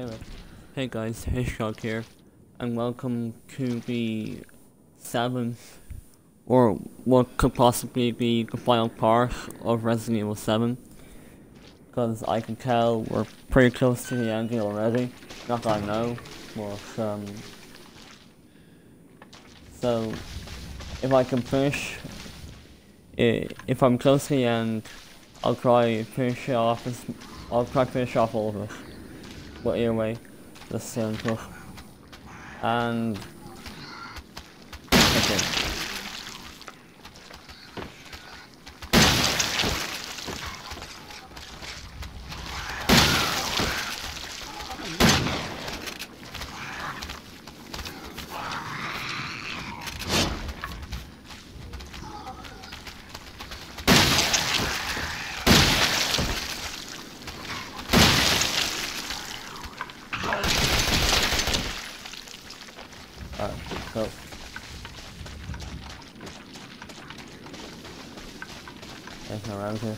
Anyway, hey guys, Hdog here, and welcome to the 7th, or what could possibly be the final part of Resident Evil 7, because I can tell we're pretty close to the ending already. Not that I know, but so if I can finish it, if I'm close to the end, I'll try to finish it off. I'll try to finish off all of it. But either way, let's stay on foot. And okay. Alright, so anything around here?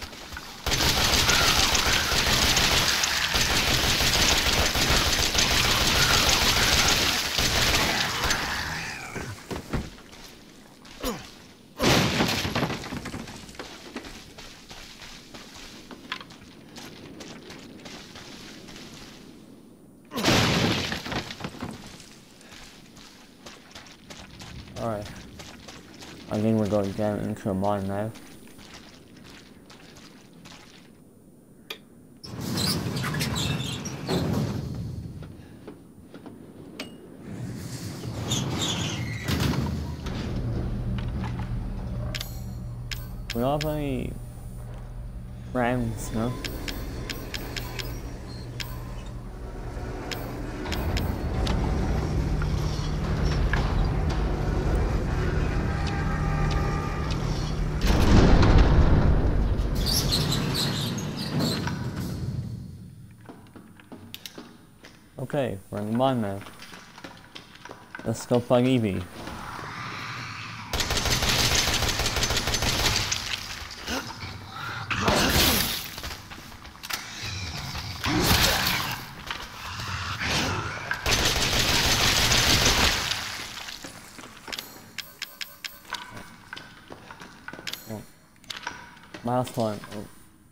Alright, I think we're going down into a mine now. We don't have any rounds, no? Okay, we're in the mine now. Let's go find Evie. Oh. Last one. Oh.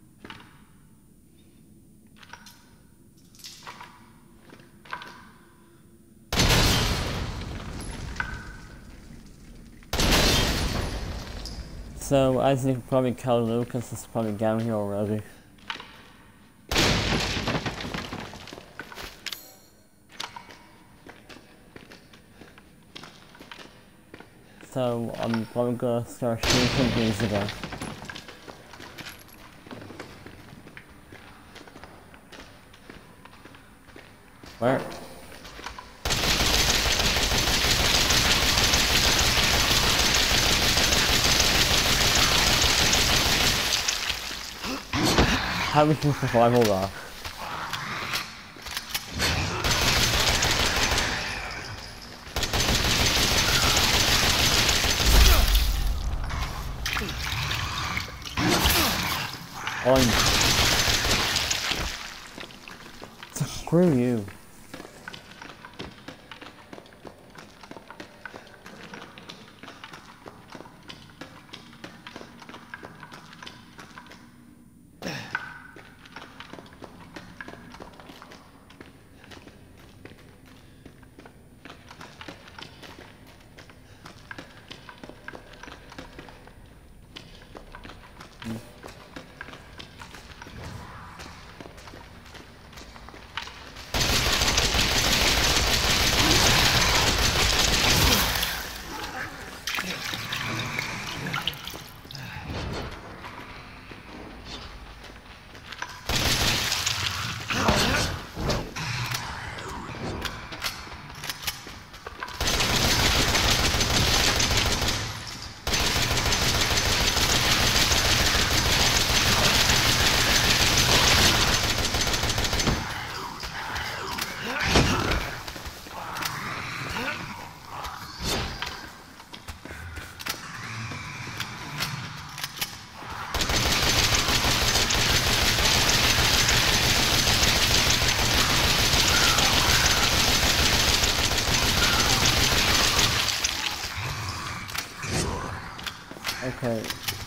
So, as you can probably tell, Lucas is probably down here already. So, I'm probably gonna start shooting these again. Where? How we can survive all that? Screw you. Okay.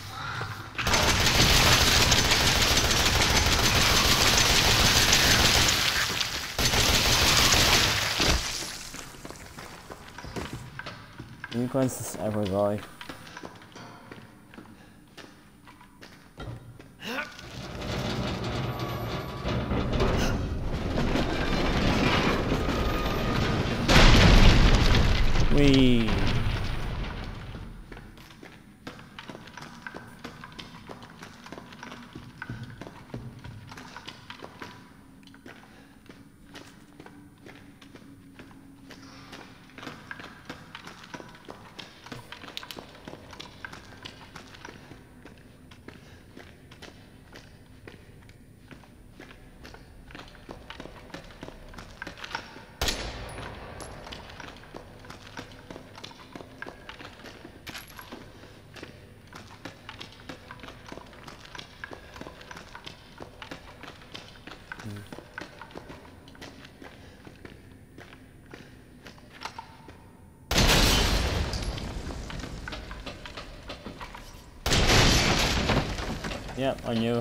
You guys just ever die? Wee. Yep, I knew.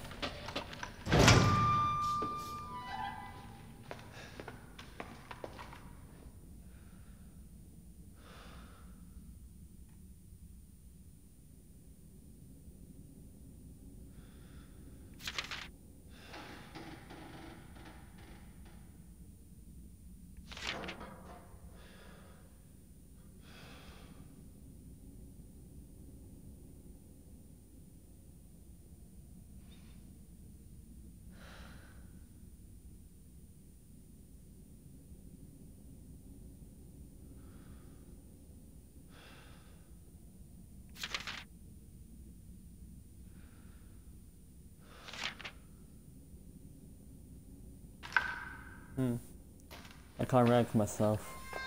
I can't rank myself.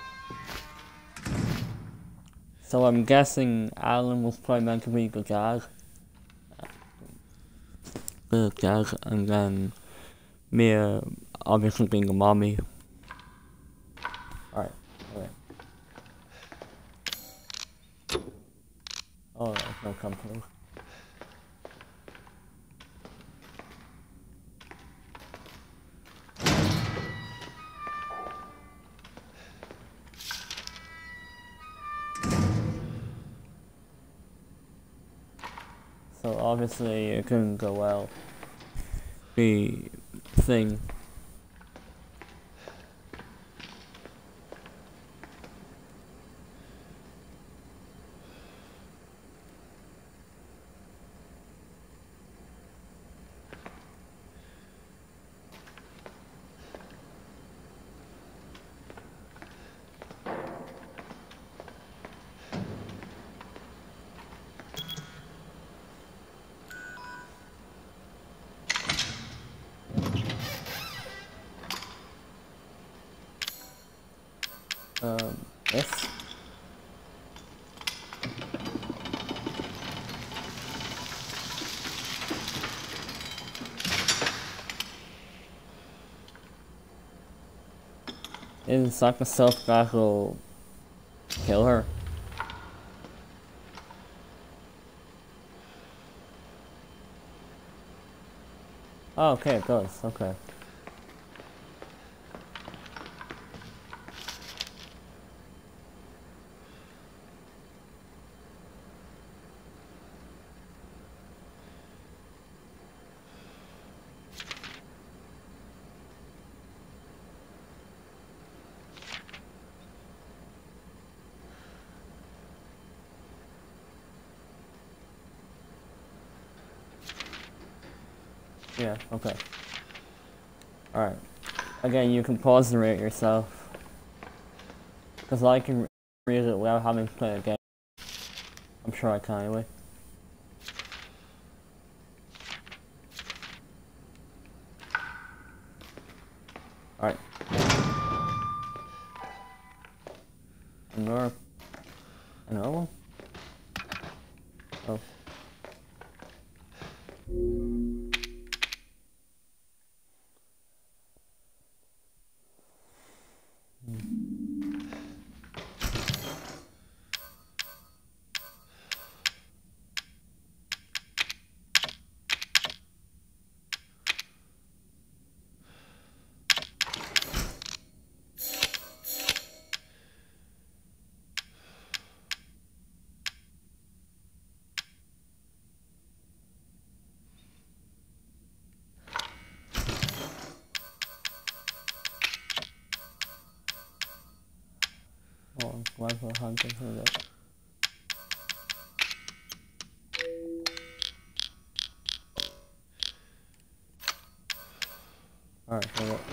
So I'm guessing Alan was probably meant to be the gag. The gag, and then Mia obviously being a mommy. Alright, okay. Oh, there's no company. So obviously it couldn't go well. The thing. Yes. Is like a self-guard will kill her. Oh, okay, it does. Okay. Yeah, okay. Alright. Again, you can pause the rate yourself. Because I can read it without having to play a game. I'm sure I can anyway. Alright. Another one? Oh. rifle hunting. Here we go. Alright, here we go.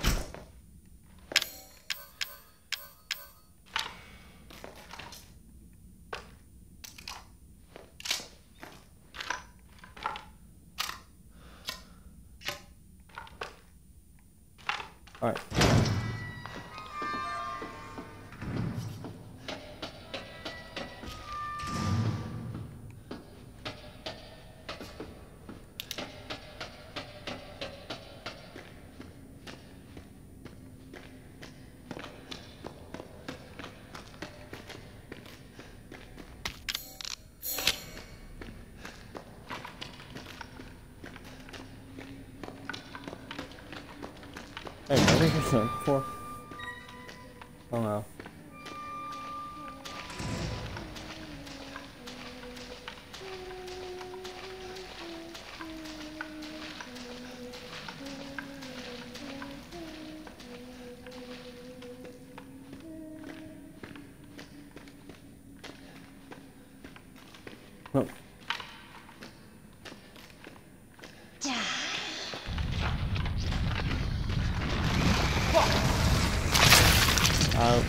Alright. Hey, what did you say before? Oh no. Oh. Out.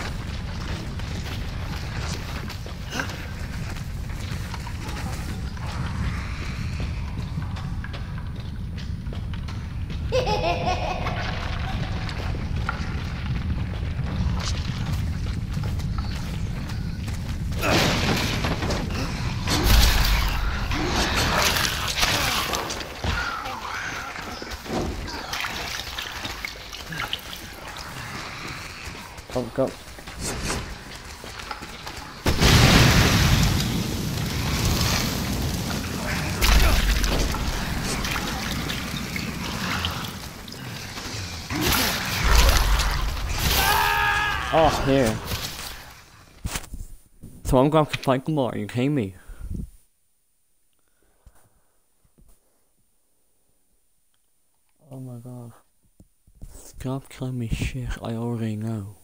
Oh, go. Oh, here. So I'm going to fight them all, are you kidding me? Oh my god. Stop telling me shit I already know.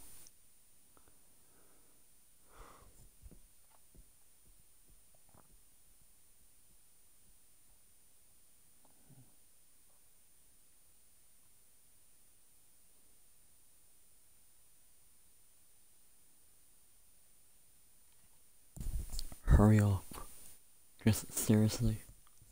Hurry up. Just seriously.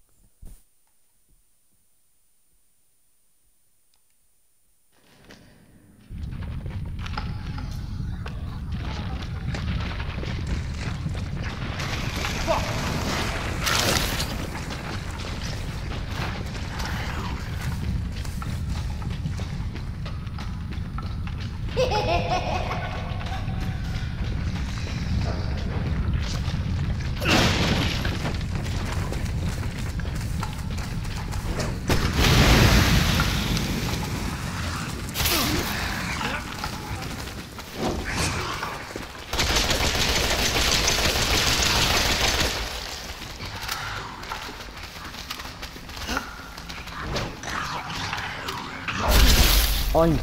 On.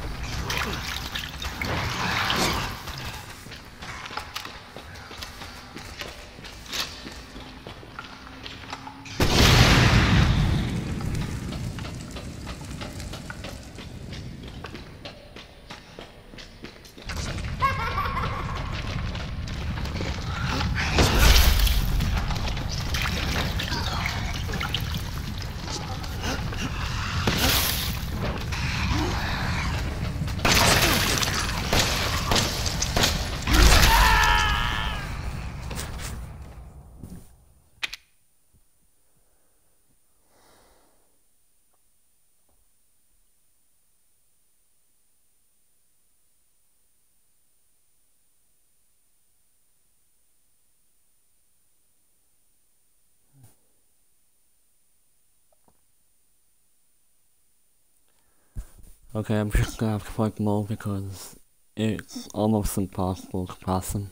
Okay, I'm just gonna have to fight them all because it's almost impossible to pass them.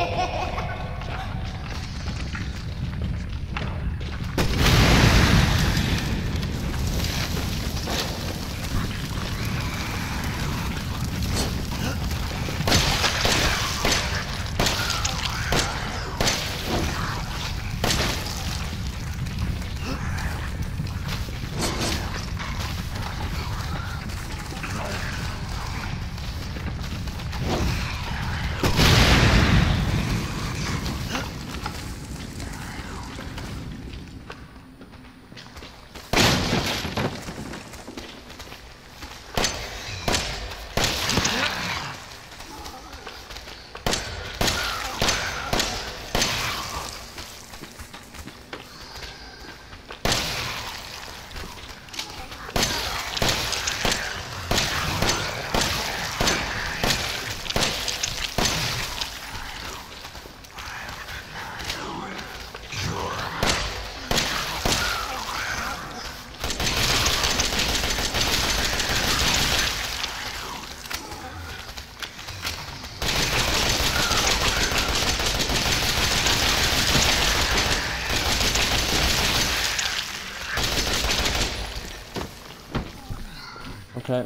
Okay.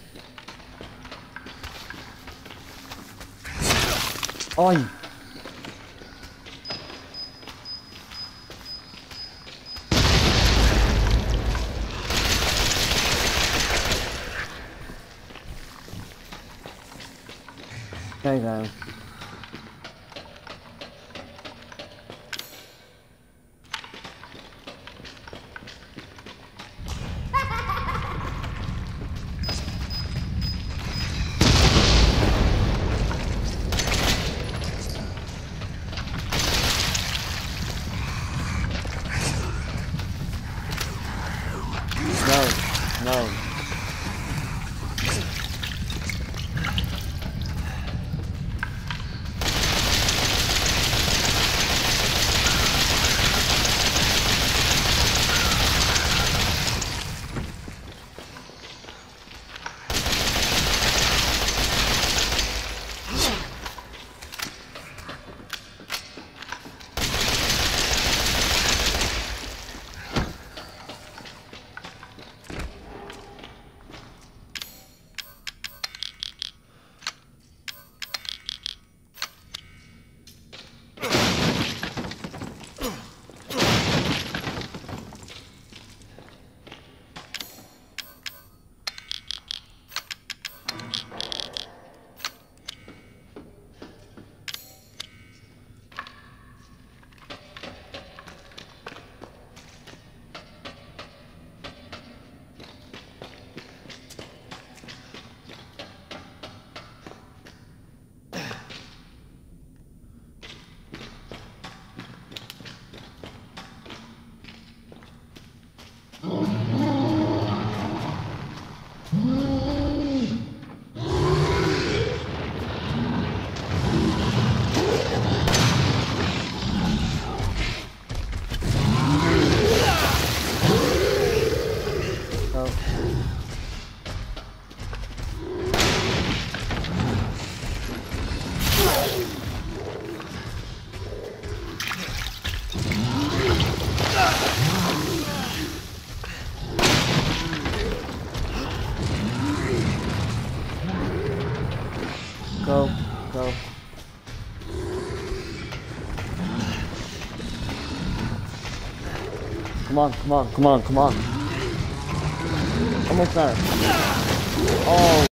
Oi! There you go. No. Go. Come on. Almost there. Oh.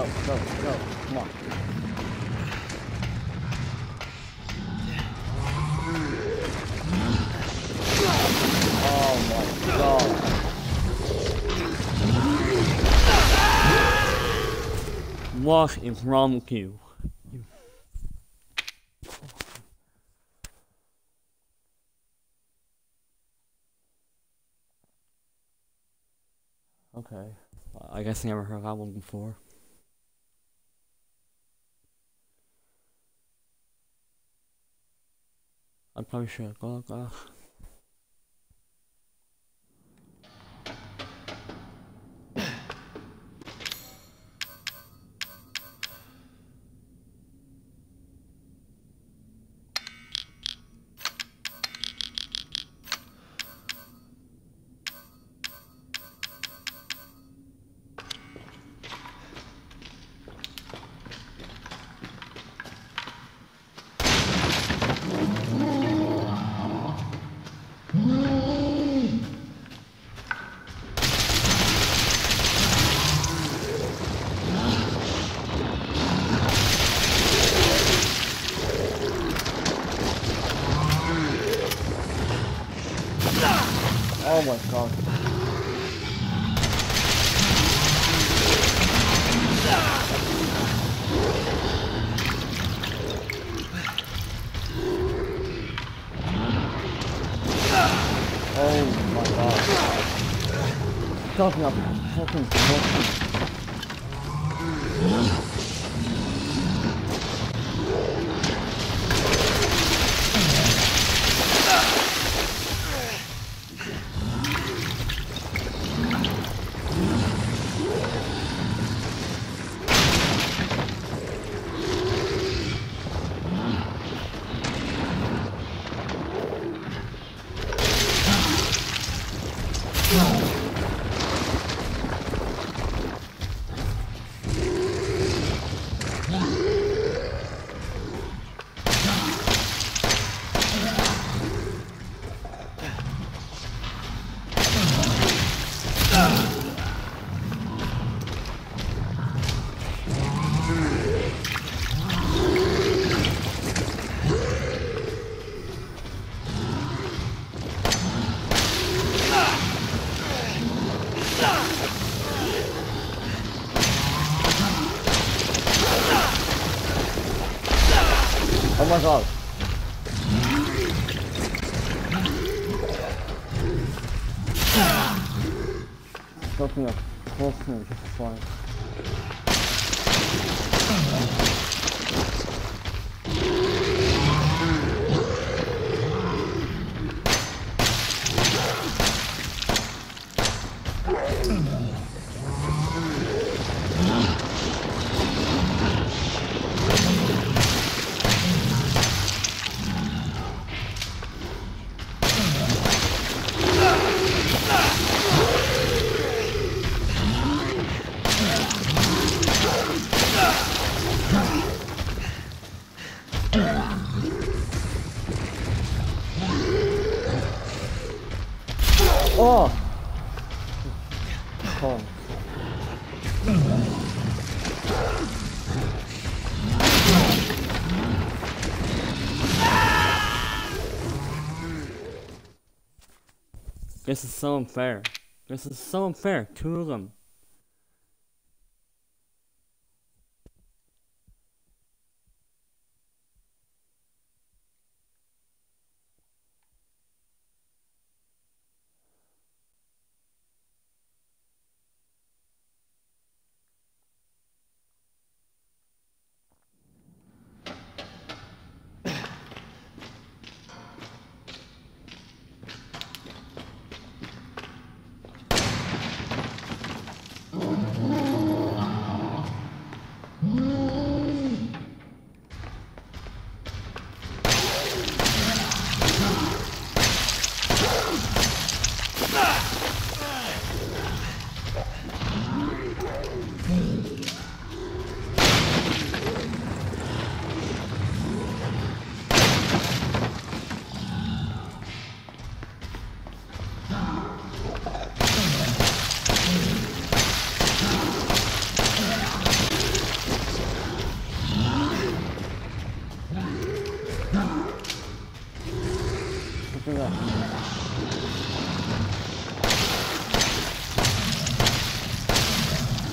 go, go, go. Come on. Oh my god. What is wrong with you? Okay. I guess I never heard that one before. I probably should have got that. Oh my god. Oh my god. Talking up fucking Oh my god. Talking up close just fine. Oh! Oh. This is so unfair. This is so unfair. Two of them.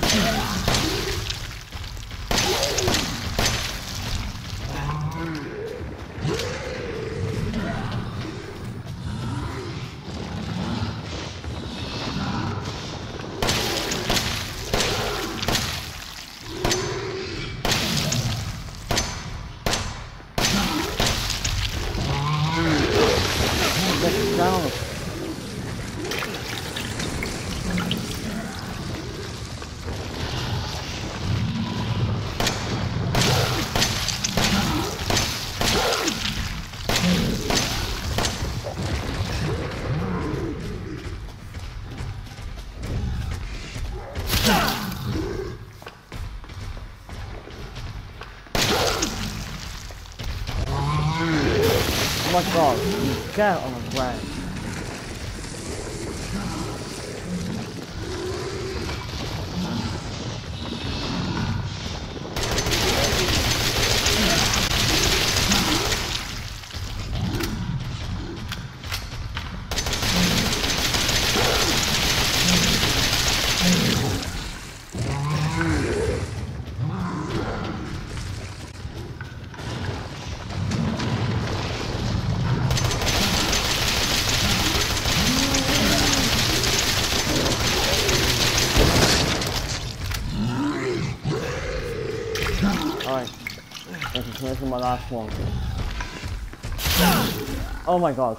Down. Oh my god, you get on the ground. Alright, this is my last one. Oh my god.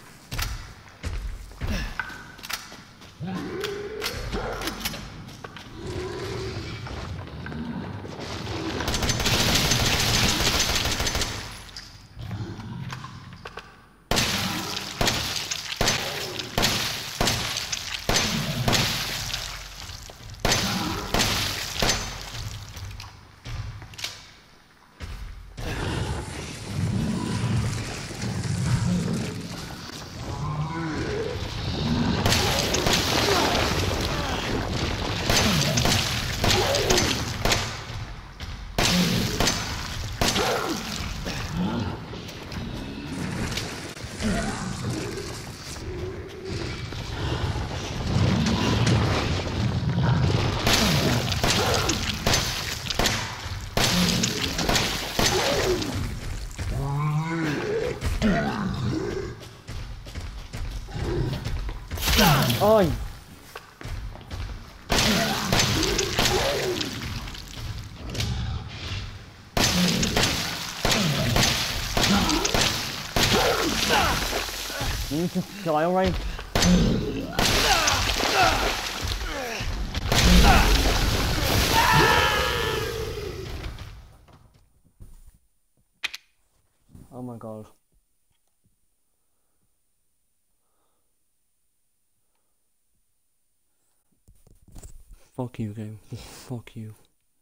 Oi! You need to die alright? Oh my god. Fuck you, game. Fuck you.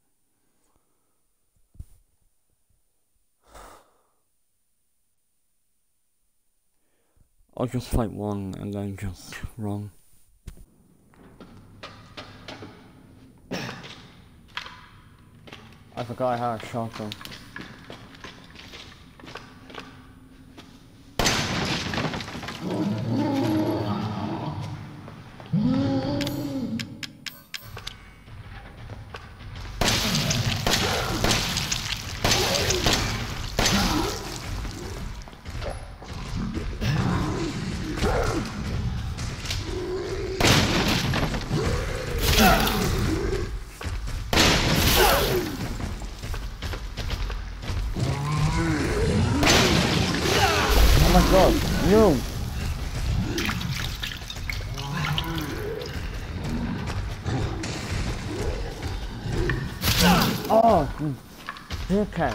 I'll just fight one and then just run. I forgot I had a shotgun. Oh my god, no! Oh, you dickhead!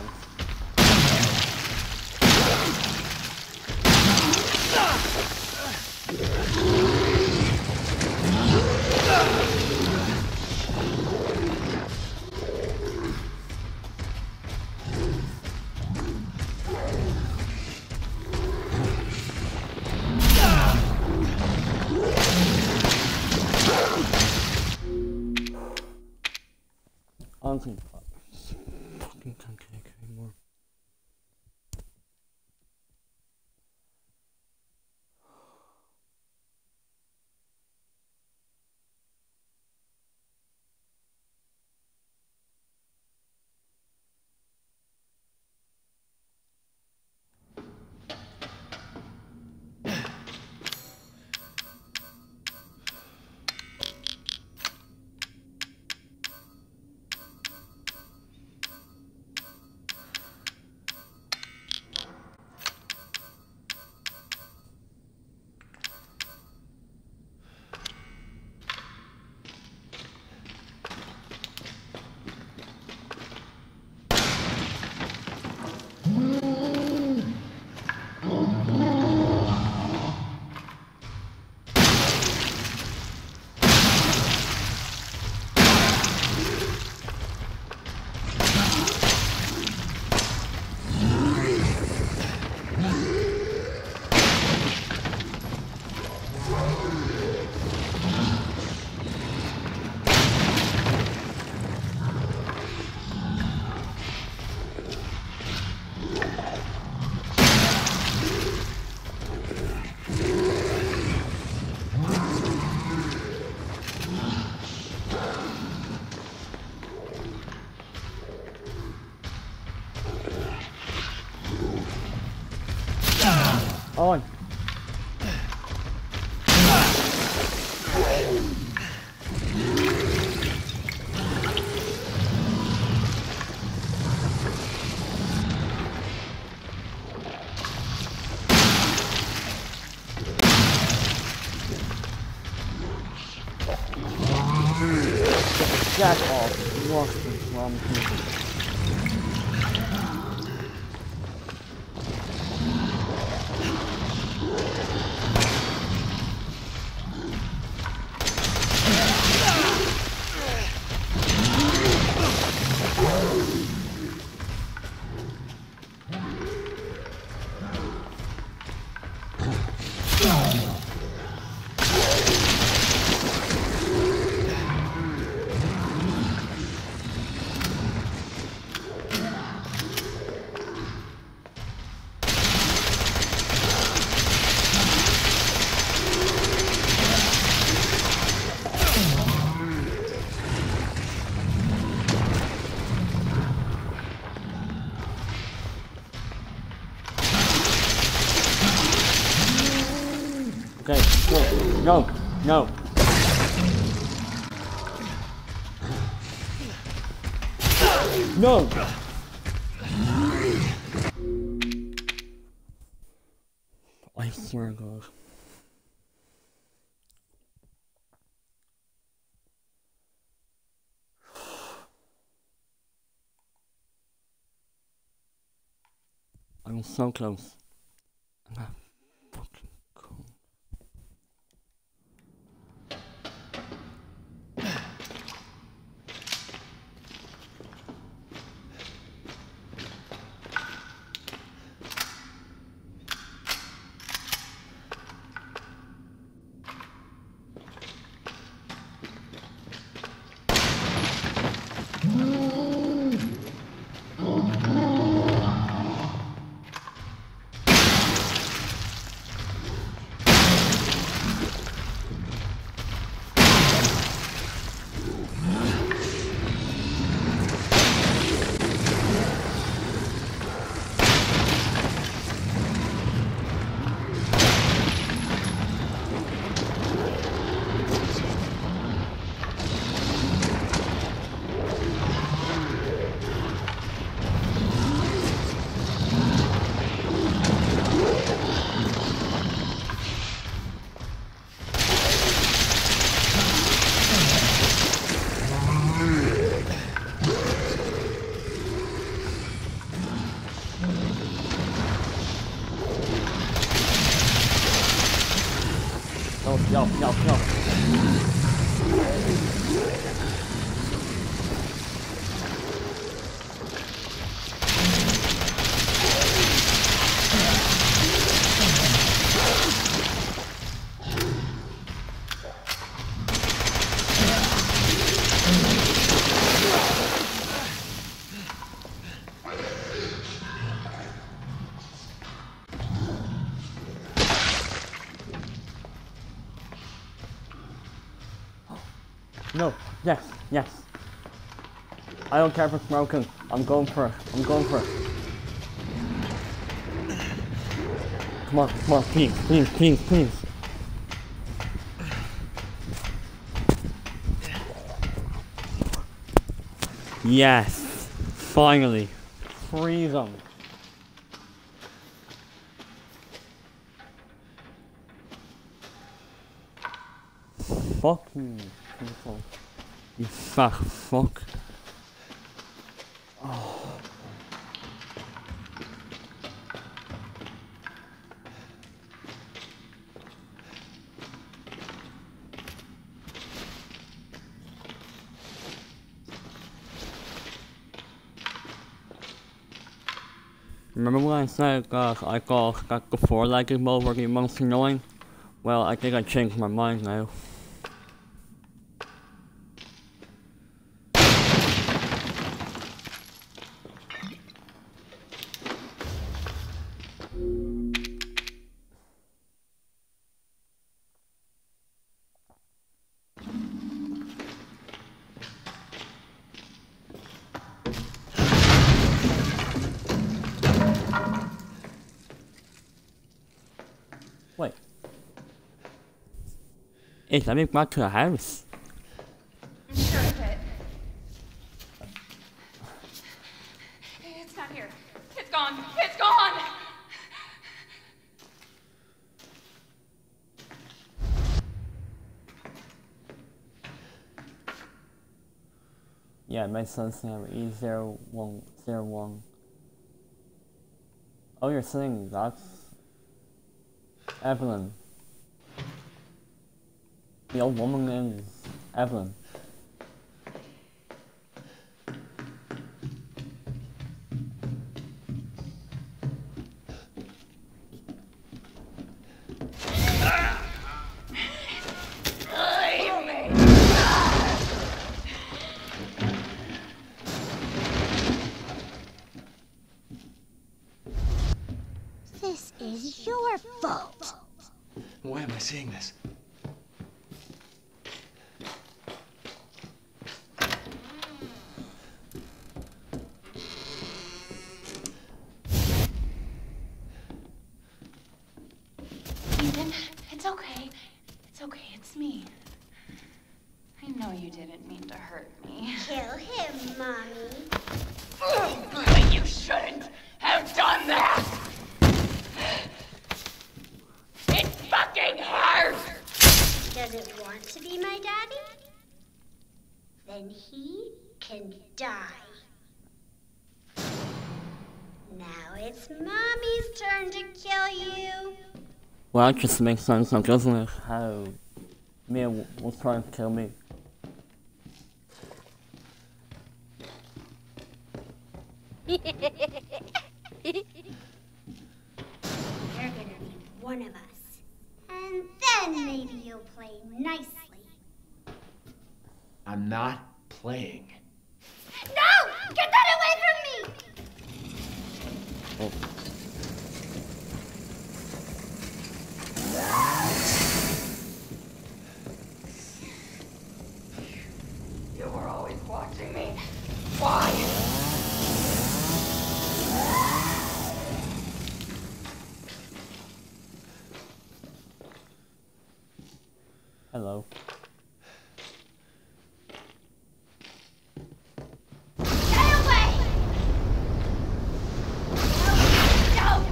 Honestly, fucking can't take anymore. on. Jack off. Lost the wrong people. Okay, go. No. No! I swear to God. I was so close. Ah, fucking cool. Yo. No, yes. I don't care if it's broken. I'm going for it. Come on, please. Yes, finally. Freedom. Fuck you, people. You fat fuck. Oh. Remember when I said I thought that the four-legged mode were the most annoying? Well, I think I changed my mind now. Is let me back to the house. I'm sure of it. It's not here. It's gone. It's gone! Yeah, my son's name E0101. Oh, you're saying that's Evelyn. The old woman name is Evelyn. This is your fault. Why am I seeing this? Ethan, it's okay. It's okay, it's me. I know you didn't mean to hurt me. Kill him, Mommy. But you shouldn't have done that! It fucking hurts! Does it want to be my daddy? Then he can die. Now it's Mommy's turn to kill you. Well, that just makes sense now, doesn't it? How Mia was trying to kill me. You're gonna be one of us. And then maybe you'll play nicely. I'm not playing. No! Get that away from me! Oh. You were always watching me. Why? Hello. Get away! No!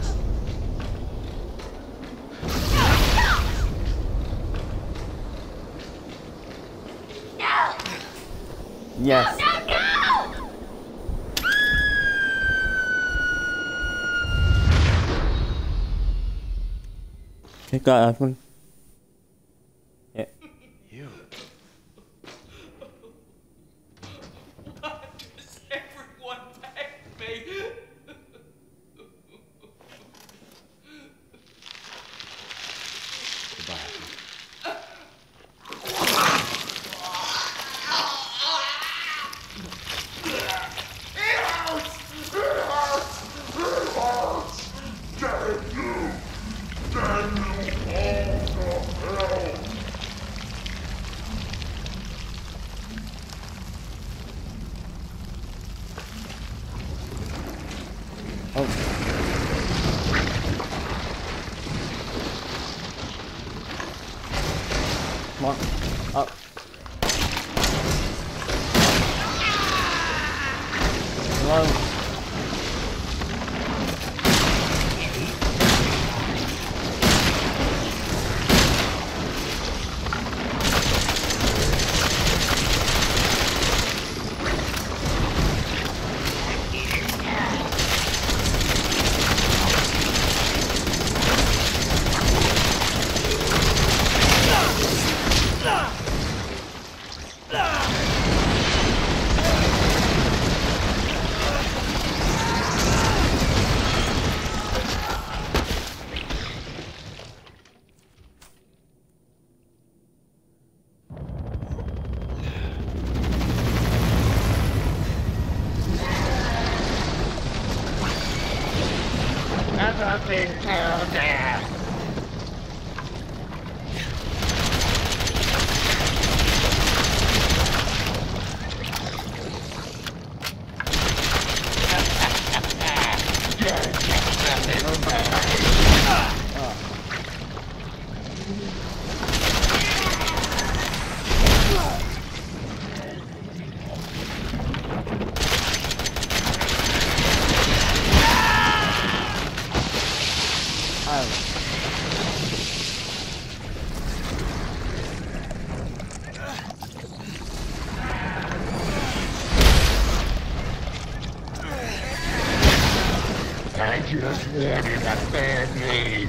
No! Yes. No! Take that, Evelyn. Yeah. You. Does everyone back me? Goodbye. Oh. Come on. Up. Hello. just wanted a family.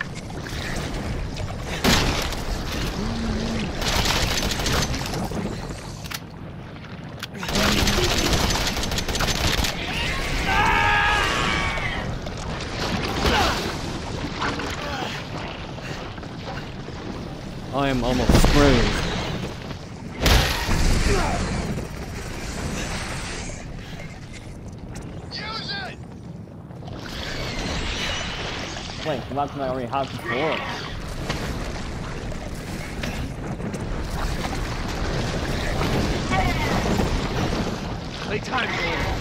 I am almost screwed. Use it! Wait, the weapon I already have before. Playtime, man.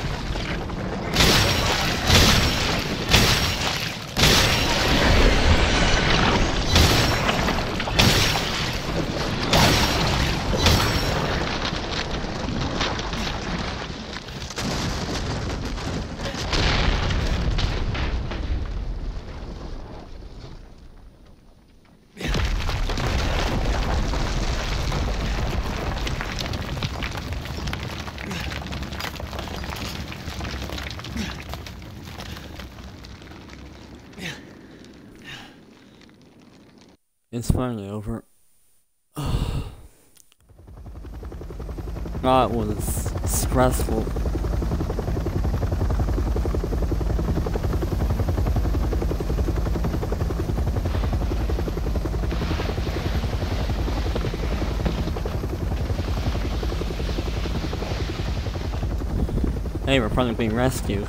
It's finally over. That was stressful. Hey, we're probably being rescued.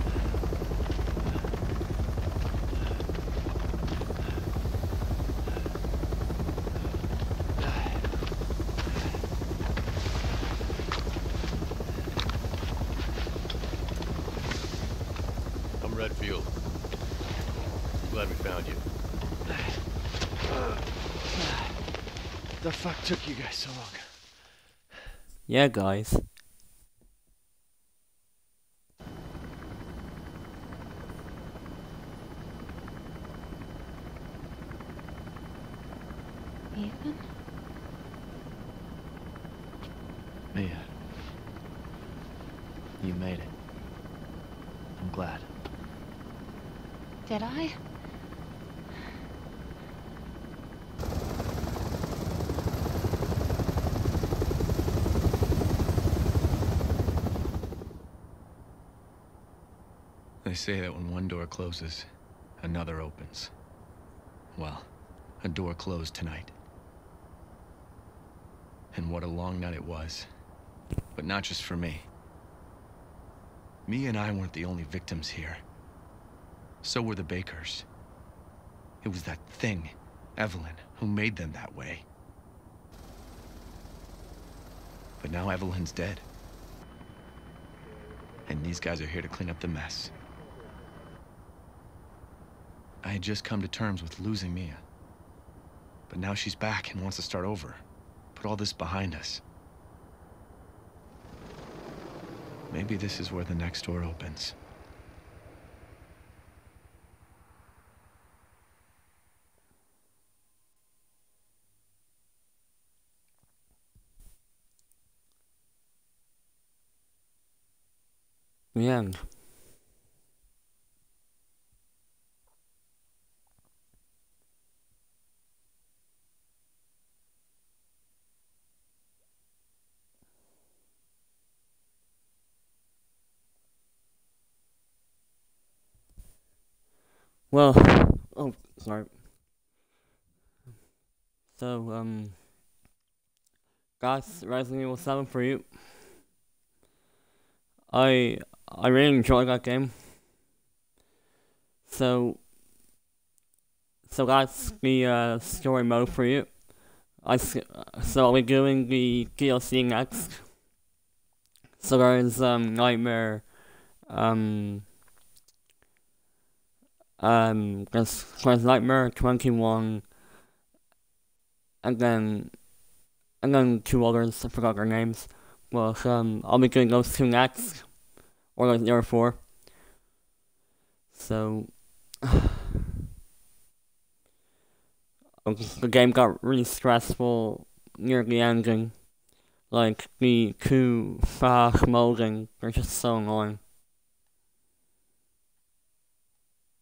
I'm Redfield. Glad we found you. The fuck took you guys so long? Yeah, guys. Ethan? Mia. You made it. I'm glad. Did I? They say that when one door closes, another opens. Well, a door closed tonight. And what a long night it was. But not just for me. Mia and I weren't the only victims here. So were the Bakers. It was that thing, Eveline, who made them that way. But now Eveline's dead. And these guys are here to clean up the mess. I had just come to terms with losing Mia. But now she's back and wants to start over. Put all this behind us. Maybe this is where the next door opens. The end. Well, oh, sorry. So, guys, Resident Evil 7 for you. I really enjoyed that game. So that's the story mode for you. So I'll be doing the DLC next. So there's Nightmare, there's Nightmare 21, and then two others, I forgot their names. Well, I'll be doing those two next, or like the other four. So the game got really stressful near the ending. Like the two fast molding, they're just so annoying.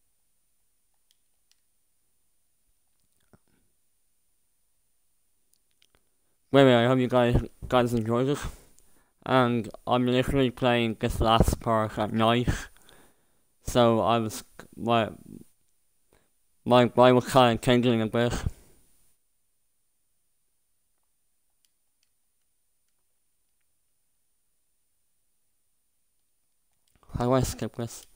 I hope you guys enjoyed it. And I'm literally playing this last part at night, so my brain was kind of tingling a bit. How do I skip this?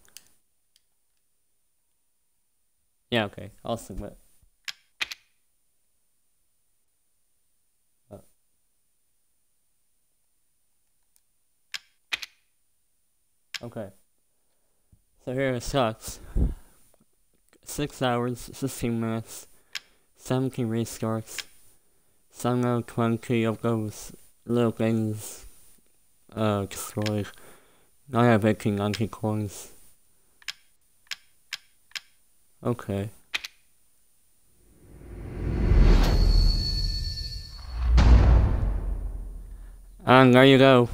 Yeah, okay, I'll skip it. Okay. So here it starts. 6 hours, 16 minutes, 17 restarts, 7 out of 20 of those little things destroyed. 9 out of 18 anti-coins. Okay. And there you go.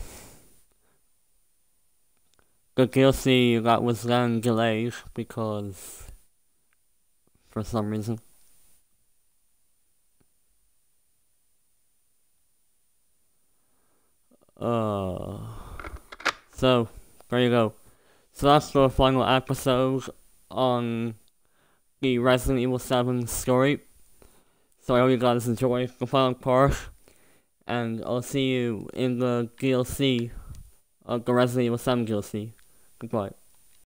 The DLC that was then delayed because for some reason. So there you go. So that's the final episode on the Resident Evil 7 story. So I hope you guys enjoy the final part, and I'll see you in the DLC of the Resident Evil 7 DLC. Goodbye.